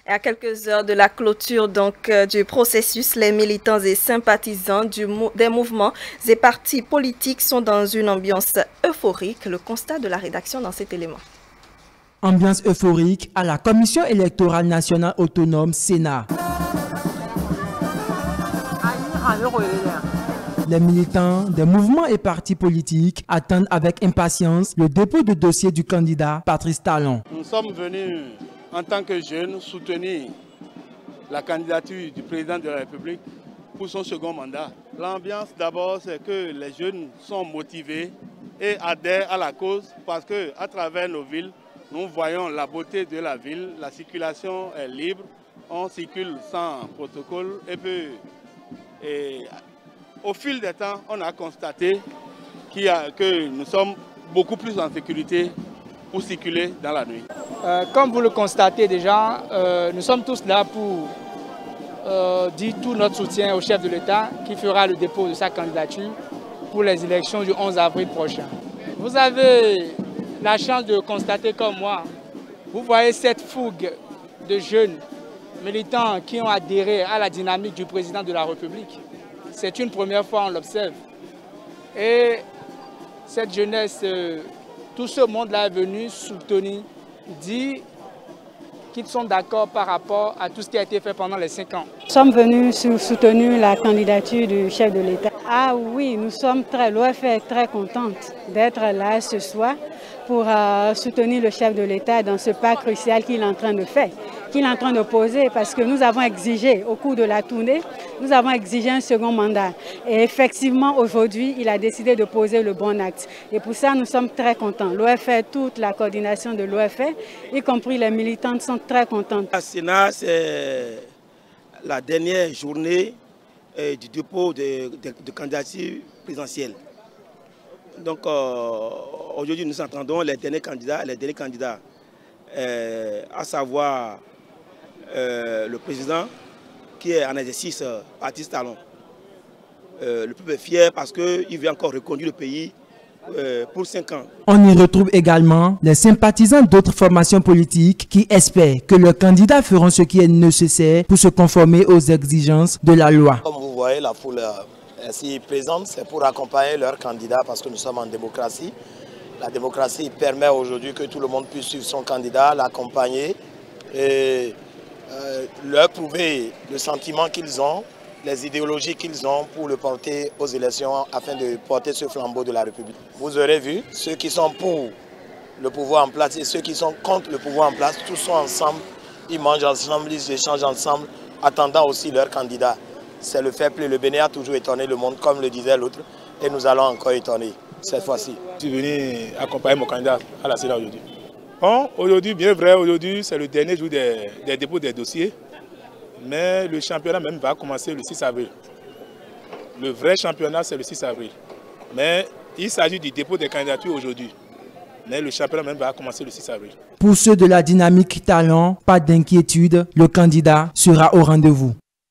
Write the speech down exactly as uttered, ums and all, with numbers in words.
Et à quelques heures de la clôture donc, euh, du processus, les militants et sympathisants du mou des mouvements et partis politiques sont dans une ambiance euphorique. Le constat de la rédaction dans cet élément. Ambiance euphorique à la Commission électorale nationale autonome Sénat. Les militants des mouvements et partis politiques attendent avec impatience le dépôt de dossier du candidat Patrice Talon. Nous sommes venus en tant que jeunes soutenir la candidature du président de la République pour son second mandat. L'ambiance d'abord, c'est que les jeunes sont motivés et adhèrent à la cause parce qu'à travers nos villes, nous voyons la beauté de la ville, la circulation est libre, on circule sans protocole et puis et au fil des temps, on a constaté qu'il y a, que nous sommes beaucoup plus en sécurité pour circuler dans la nuit. Euh, comme vous le constatez déjà, euh, nous sommes tous là pour euh, dire tout notre soutien au chef de l'État qui fera le dépôt de sa candidature pour les élections du onze avril prochain. Vous avez la chance de constater comme moi, vous voyez cette fougue de jeunes militants qui ont adhéré à la dynamique du président de la République. C'est une première fois, on l'observe. Et cette jeunesse, euh, tout ce monde-là est venu soutenir, dit qu'ils sont d'accord par rapport à tout ce qui a été fait pendant les cinq ans. Nous sommes venus soutenir la candidature du chef de l'État. Ah oui, nous sommes très, l'O F est très contente d'être là ce soir pour euh, soutenir le chef de l'État dans ce pas crucial qu'il est en train de faire, qu'il est en train de poser, parce que nous avons exigé au cours de la tournée, nous avons exigé un second mandat. Et effectivement, aujourd'hui, il a décidé de poser le bon acte. Et pour ça, nous sommes très contents. L'O F est, toute la coordination de l'O F est, y compris les militantes, sont très contentes. Le Sénat, c'est la dernière journée euh, du dépôt de, de, de candidature présidentielle. Donc euh, aujourd'hui, nous entendons les derniers candidats, les derniers candidats, euh, à savoir euh, le président qui est en exercice, euh, Patrice Talon. Euh, le peuple est fier parce qu'il veut encore reconduire le pays euh, pour cinq ans. On y retrouve également les sympathisants d'autres formations politiques qui espèrent que leurs candidats feront ce qui est nécessaire pour se conformer aux exigences de la loi. Comme vous voyez, la foule ainsi présente, c'est pour accompagner leurs candidats parce que nous sommes en démocratie. La démocratie permet aujourd'hui que tout le monde puisse suivre son candidat, l'accompagner et euh, leur prouver le sentiment qu'ils ont, les idéologies qu'ils ont pour le porter aux élections afin de porter ce flambeau de la République. Vous aurez vu, ceux qui sont pour le pouvoir en place et ceux qui sont contre le pouvoir en place, tous sont ensemble, ils mangent ensemble, ils échangent ensemble, attendant aussi leurs candidats. C'est le fair play. Le Bénin a toujours étonné le monde, comme le disait l'autre, et nous allons encore étonner cette fois-ci. Je suis venu accompagner mon candidat à la Sénat aujourd'hui. Bon, aujourd'hui, bien vrai, aujourd'hui, c'est le dernier jour des, des dépôts des dossiers, mais le championnat même va commencer le six avril. Le vrai championnat, c'est le six avril. Mais il s'agit du dépôt des candidatures aujourd'hui. Mais le championnat même va commencer le six avril. Pour ceux de la dynamique Talon, pas d'inquiétude, le candidat sera au rendez-vous.